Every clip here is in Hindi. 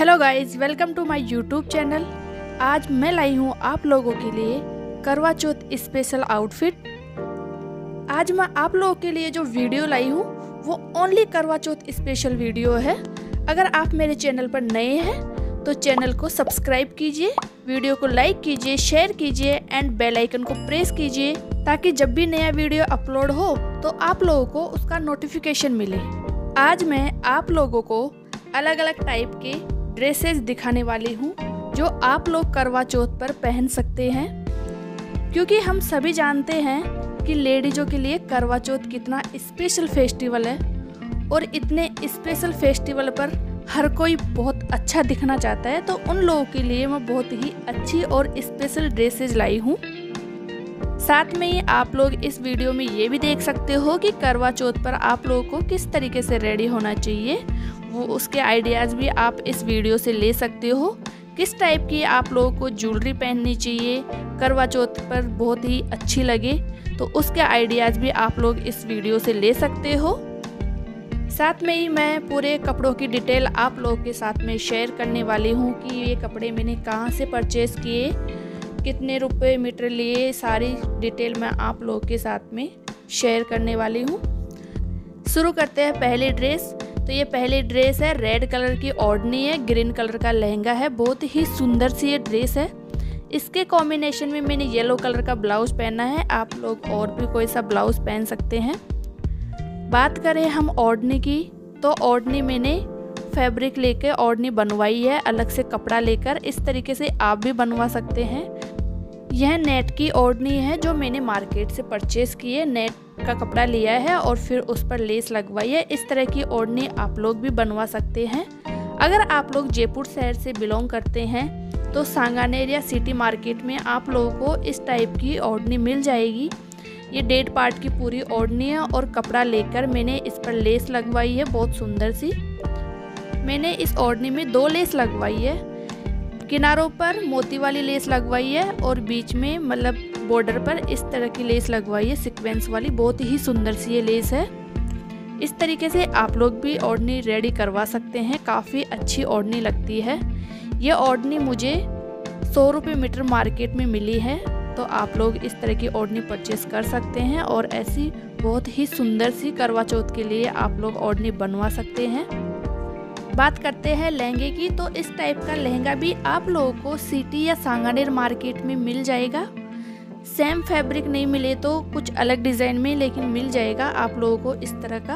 Hello guys, welcome to my YouTube channel. आज मैं लाई हूँ आप लोगों के लिए करवा चौथ स्पेशल आउटफिट। आज मैं आप लोगों के लिए जो वीडियो लाई हूँ वो ओनली करवा चौथ स्पेशल वीडियो है। अगर आप मेरे चैनल पर नए हैं तो चैनल को सब्सक्राइब कीजिए, वीडियो को लाइक कीजिए, शेयर कीजिए एंड बेल आइकन को प्रेस कीजिए ताकि जब भी नया वीडियो अपलोड हो तो आप लोगों को उसका नोटिफिकेशन मिले। आज मैं आप लोगों को अलग अलग टाइप के ड्रेसेस दिखाने वाली हूँ जो आप लोग करवा चौथ पर पहन सकते हैं, क्योंकि हम सभी जानते हैं कि लेडीज़ों के लिए करवा चौथ कितना स्पेशल फेस्टिवल है और इतने स्पेशल फेस्टिवल पर हर कोई बहुत अच्छा दिखना चाहता है। तो उन लोगों के लिए मैं बहुत ही अच्छी और स्पेशल ड्रेसेस लाई हूँ। साथ में ही आप लोग इस वीडियो में ये भी देख सकते हो कि करवा चौथ पर आप लोगों को किस तरीके से रेडी होना चाहिए, वो उसके आइडियाज़ भी आप इस वीडियो से ले सकते हो। किस टाइप की आप लोगों को ज्वेलरी पहननी चाहिए करवा चौथ पर बहुत ही अच्छी लगे, तो उसके आइडियाज़ भी आप लोग इस वीडियो से ले सकते हो। साथ में ही मैं पूरे कपड़ों की डिटेल आप लोगों के साथ में शेयर करने वाली हूँ कि ये कपड़े मैंने कहाँ से परचेज़ किए, कितने रुपए मीटर लिए, सारी डिटेल मैं आप लोगों के साथ में शेयर करने वाली हूँ। शुरू करते हैं पहली ड्रेस। तो ये पहली ड्रेस है, रेड कलर की ओढ़नी है, ग्रीन कलर का लहंगा है, बहुत ही सुंदर सी ये ड्रेस है। इसके कॉम्बिनेशन में मैंने येलो कलर का ब्लाउज पहना है, आप लोग और भी कोई सा ब्लाउज पहन सकते हैं। बात करें हम ओढ़नी की, तो ओढ़नी मैंने फैब्रिक लेके ओढ़नी बनवाई है, अलग से कपड़ा लेकर। इस तरीके से आप भी बनवा सकते हैं। यह नेट की ओढ़नी है जो मैंने मार्केट से परचेज़ की है, नेट का कपड़ा लिया है और फिर उस पर लेस लगवाई है। इस तरह की ओढ़नी आप लोग भी बनवा सकते हैं। अगर आप लोग जयपुर शहर से बिलोंग करते हैं तो सांगानेर या सिटी मार्केट में आप लोगों को इस टाइप की ओढ़नी मिल जाएगी। ये डेढ़ पार्ट की पूरी ओढ़नी है और कपड़ा लेकर मैंने इस पर लेस लगवाई है, बहुत सुंदर सी। मैंने इस ओढ़नी में 2 लेस लगवाई है, किनारों पर मोती वाली लेस लगवाई है और बीच में मतलब बॉर्डर पर इस तरह की लेस लगवाई है, सीक्वेंस वाली, बहुत ही सुंदर सी ये लेस है। इस तरीके से आप लोग भी ओढ़नी रेडी करवा सकते हैं, काफ़ी अच्छी ओढ़नी लगती है। ये ओढ़नी मुझे 100 रुपये मीटर मार्केट में मिली है, तो आप लोग इस तरह की ओढ़नी परचेस कर सकते हैं और ऐसी बहुत ही सुंदर सी करवा चौथ के लिए आप लोग ओढ़नी बनवा सकते हैं। बात करते हैं लहंगे की, तो इस टाइप का लहंगा भी आप लोगों को सिटी या सांगानेर मार्केट में मिल जाएगा। सेम फैब्रिक नहीं मिले तो कुछ अलग डिज़ाइन में लेकिन मिल जाएगा आप लोगों को इस तरह का।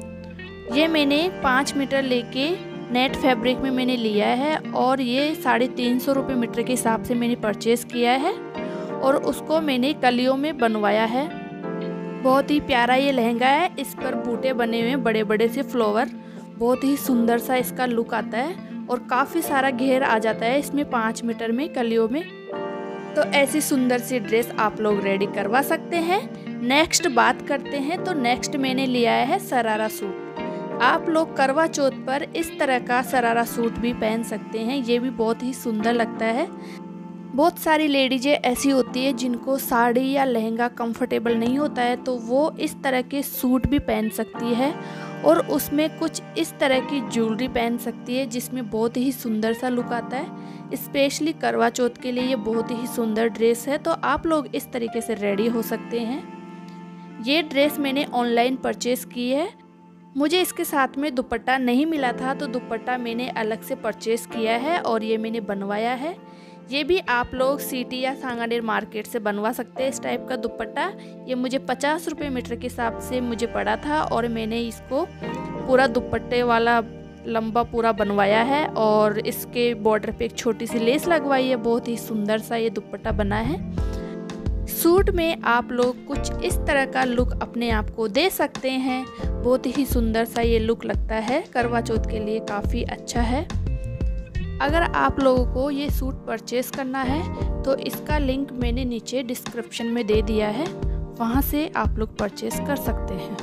ये मैंने 5 मीटर लेके नेट फैब्रिक में मैंने लिया है और ये 350 रुपये मीटर के हिसाब से मैंने परचेज़ किया है और उसको मैंने कलियों में बनवाया है। बहुत ही प्यारा ये लहंगा है, इस पर बूटे बने हुए हैं, बड़े बड़े से फ्लावर, बहुत ही सुंदर सा इसका लुक आता है और काफ़ी सारा घेर आ जाता है इसमें 5 मीटर में कलियों में। तो ऐसी सुंदर सी ड्रेस आप लोग रेडी करवा सकते हैं। नेक्स्ट बात करते हैं, तो नेक्स्ट मैंने लिया है शरारा सूट। आप लोग करवा चौथ पर इस तरह का शरारा सूट भी पहन सकते हैं, ये भी बहुत ही सुंदर लगता है। बहुत सारी लेडीज़ें ऐसी होती है जिनको साड़ी या लहंगा कंफर्टेबल नहीं होता है, तो वो इस तरह के सूट भी पहन सकती है और उसमें कुछ इस तरह की ज्वेलरी पहन सकती है जिसमें बहुत ही सुंदर सा लुक आता है। स्पेशली करवा चौथ के लिए ये बहुत ही सुंदर ड्रेस है, तो आप लोग इस तरीके से रेडी हो सकते हैं। ये ड्रेस मैंने ऑनलाइन परचेज़ की है, मुझे इसके साथ में दुपट्टा नहीं मिला था तो दुपट्टा मैंने अलग से परचेज़ किया है और ये मैंने बनवाया है। ये भी आप लोग सिटी या सांगानेर मार्केट से बनवा सकते हैं इस टाइप का दुपट्टा। ये मुझे 50 रुपये मीटर के हिसाब से मुझे पड़ा था और मैंने इसको पूरा दुपट्टे वाला लंबा पूरा बनवाया है और इसके बॉर्डर पे एक छोटी सी लेस लगवाई है। बहुत ही सुंदर सा ये दुपट्टा बना है। सूट में आप लोग कुछ इस तरह का लुक अपने आप को दे सकते हैं, बहुत ही सुंदर सा ये लुक लगता है, करवा चौथ के लिए काफ़ी अच्छा है। अगर आप लोगों को ये सूट परचेस करना है तो इसका लिंक मैंने नीचे डिस्क्रिप्शन में दे दिया है, वहाँ से आप लोग परचेस कर सकते हैं।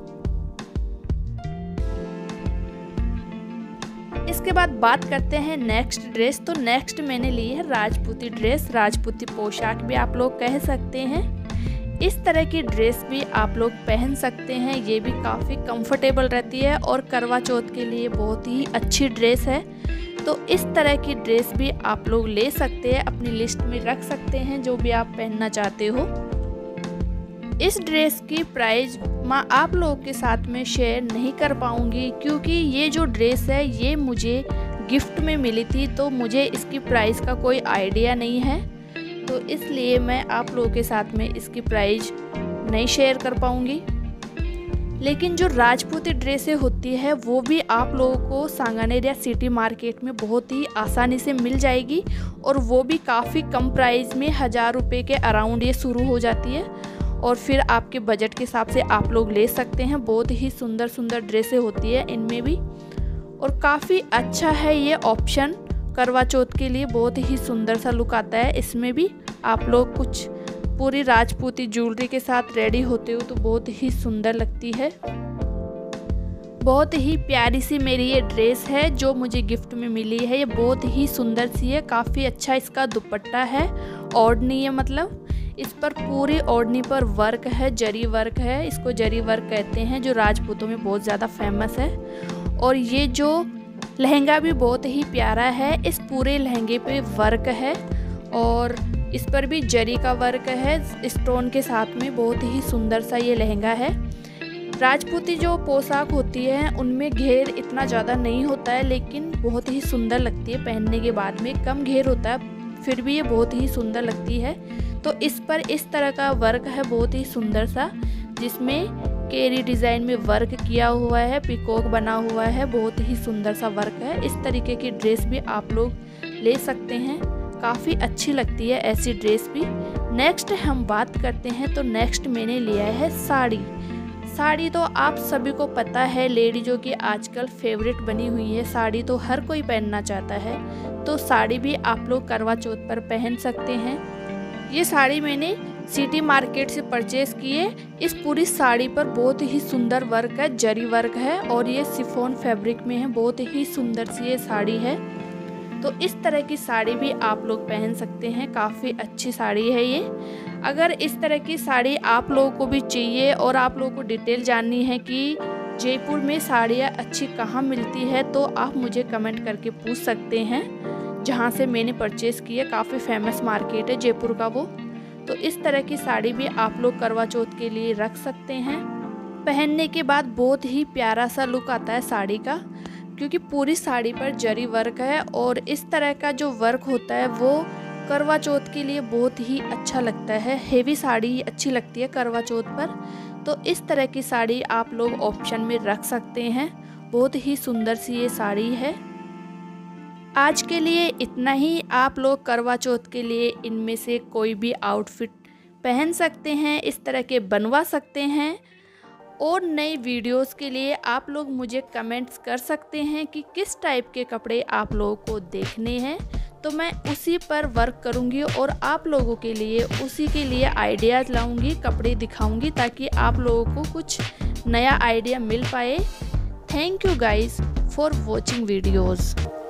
इसके बाद बात करते हैं नेक्स्ट ड्रेस। तो नेक्स्ट मैंने ली है राजपूती ड्रेस, राजपूती पोशाक भी आप लोग कह सकते हैं। इस तरह की ड्रेस भी आप लोग पहन सकते हैं, ये भी काफ़ी कंफर्टेबल रहती है और करवा चौथ के लिए बहुत ही अच्छी ड्रेस है। तो इस तरह की ड्रेस भी आप लोग ले सकते हैं, अपनी लिस्ट में रख सकते हैं जो भी आप पहनना चाहते हो। इस ड्रेस की प्राइस मैं आप लोगों के साथ में शेयर नहीं कर पाऊंगी, क्योंकि ये जो ड्रेस है ये मुझे गिफ्ट में मिली थी, तो मुझे इसकी प्राइस का कोई आइडिया नहीं है, तो इसलिए मैं आप लोगों के साथ में इसकी प्राइस नहीं शेयर कर पाऊंगी। लेकिन जो राजपूती ड्रेसें होती है वो भी आप लोगों को सांगानेर या सिटी मार्केट में बहुत ही आसानी से मिल जाएगी, और वो भी काफ़ी कम प्राइस में 1000 रुपये के अराउंड ये शुरू हो जाती है, और फिर आपके बजट के हिसाब से आप लोग ले सकते हैं। बहुत ही सुंदर सुंदर ड्रेसें होती है इनमें भी, और काफ़ी अच्छा है ये ऑप्शन करवा चौथ के लिए। बहुत ही सुंदर सा लुक आता है इसमें भी। आप लोग कुछ पूरी राजपूती ज्वेलरी के साथ रेडी होते हो तो बहुत ही सुंदर लगती है। बहुत ही प्यारी सी मेरी ये ड्रेस है जो मुझे गिफ्ट में मिली है। ये बहुत ही सुंदर सी है, काफ़ी अच्छा इसका दुपट्टा है, ओढ़नी है, मतलब इस पर पूरी ओढ़नी पर वर्क है, जरी वर्क है, इसको जरी वर्क कहते हैं जो राजपूतों में बहुत ज़्यादा फेमस है। और ये जो लहंगा भी बहुत ही प्यारा है, इस पूरे लहंगे पे वर्क है और इस पर भी जरी का वर्क है स्टोन के साथ में। बहुत ही सुंदर सा ये लहंगा है। राजपूती जो पोशाक होती है उनमें घेर इतना ज़्यादा नहीं होता है, लेकिन बहुत ही सुंदर लगती है पहनने के बाद में। कम घेर होता है फिर भी ये बहुत ही सुंदर लगती है। तो इस पर इस तरह का वर्क है बहुत ही सुंदर सा, जिसमें केरी डिज़ाइन में वर्क किया हुआ है, पिकॉक बना हुआ है, बहुत ही सुंदर सा वर्क है। इस तरीके की ड्रेस भी आप लोग ले सकते हैं, काफ़ी अच्छी लगती है ऐसी ड्रेस भी। नेक्स्ट हम बात करते हैं, तो नेक्स्ट मैंने लिया है साड़ी। साड़ी तो आप सभी को पता है लेडीजों की आजकल फेवरेट बनी हुई है, साड़ी तो हर कोई पहनना चाहता है, तो साड़ी भी आप लोग करवा चौथ पर पहन सकते हैं। ये साड़ी मैंने सिटी मार्केट से परचेज़ की है। इस पूरी साड़ी पर बहुत ही सुंदर वर्क है, जरी वर्क है, और ये शिफॉन फैब्रिक में है। बहुत ही सुंदर सी ये साड़ी है। तो इस तरह की साड़ी भी आप लोग पहन सकते हैं, काफ़ी अच्छी साड़ी है ये। अगर इस तरह की साड़ी आप लोगों को भी चाहिए और आप लोगों को डिटेल जाननी है कि जयपुर में साड़ियाँ अच्छी कहाँ मिलती है, तो आप मुझे कमेंट करके पूछ सकते हैं। जहाँ से मैंने परचेज़ की है, काफ़ी फेमस मार्केट है जयपुर का वो। तो इस तरह की साड़ी भी आप लोग करवा चौथ के लिए रख सकते हैं। पहनने के बाद बहुत ही प्यारा सा लुक आता है साड़ी का, क्योंकि पूरी साड़ी पर जरी वर्क है, और इस तरह का जो वर्क होता है वो करवा चौथ के लिए बहुत ही अच्छा लगता है। हेवी साड़ी अच्छी लगती है करवा चौथ पर, तो इस तरह की साड़ी आप लोग ऑप्शन में रख सकते हैं। बहुत ही सुंदर सी ये साड़ी है। आज के लिए इतना ही। आप लोग करवा चौथ के लिए इनमें से कोई भी आउटफिट पहन सकते हैं, इस तरह के बनवा सकते हैं। और नई वीडियोस के लिए आप लोग मुझे कमेंट्स कर सकते हैं कि किस टाइप के कपड़े आप लोगों को देखने हैं, तो मैं उसी पर वर्क करूंगी और आप लोगों के लिए उसी के लिए आइडियाज़ लाऊंगी, कपड़े दिखाऊंगी, ताकि आप लोगों को कुछ नया आइडिया मिल पाए। Thank you guys for watching videos.